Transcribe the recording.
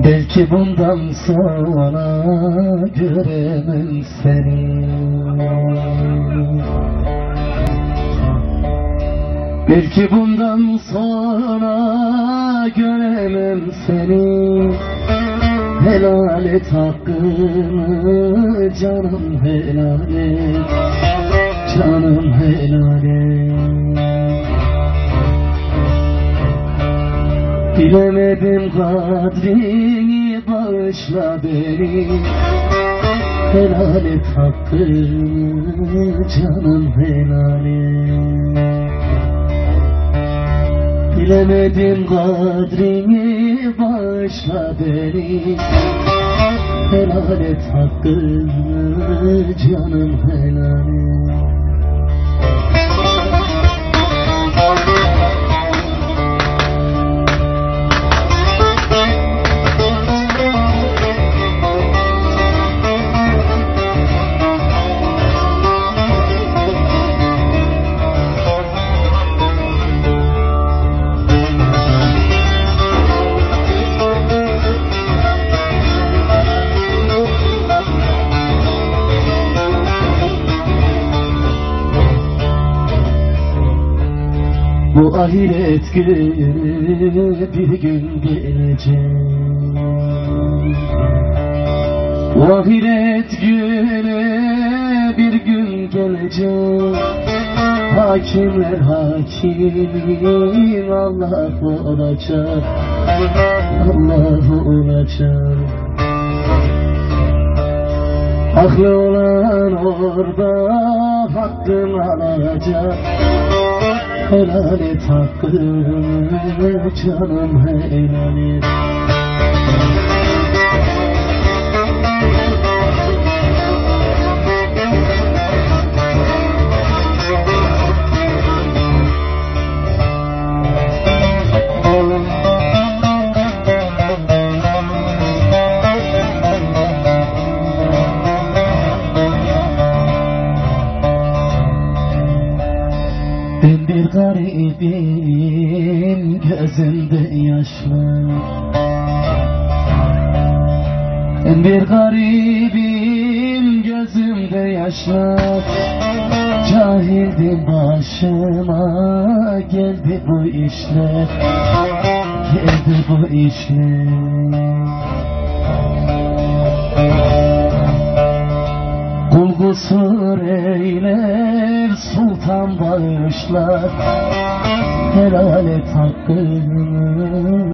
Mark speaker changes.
Speaker 1: Belki bundan sonra göremem seni. Belki bundan sonra göremem seni. Helal et hakkını canım, helal et canım, helal et. Bilemedim kadrini, bağışla beni. Helal et hakkını canım, helal et. Bilemedim kadrini, bağışla beni. Helal et hakkını canım, helal et. Bu ahiret günü bir gün gelecek. Bu ahiret günü bir gün gelecek. Hakimler hakim Allah olacak, Allah olacak. Haklı olan orada hakkını alacak. Helal et hakkını canım, helal et. Ben bir garibim, gözümde yaşlar. Ben bir garibim, gözümde yaşlar. Cahildim, başıma geldi bu işler, geldi bu işler. Kul kusur eyler, sultan bağışlar. Helal et hakkını